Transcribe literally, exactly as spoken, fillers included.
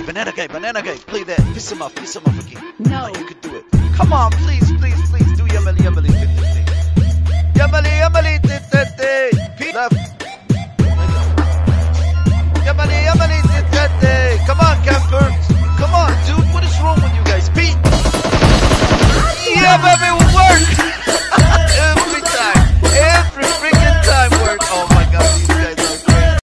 guy, banana guy, banana guy. Play that. Piss him off, piss him off again. No. Oh, you could do it. Come on, please, please, please. Do Yamali, Yamali. Yamali, Yamali. Left. Yamali, Yamali. Come on, campers. Come on, dude. What is wrong with you guys? Pete. Yeah, baby.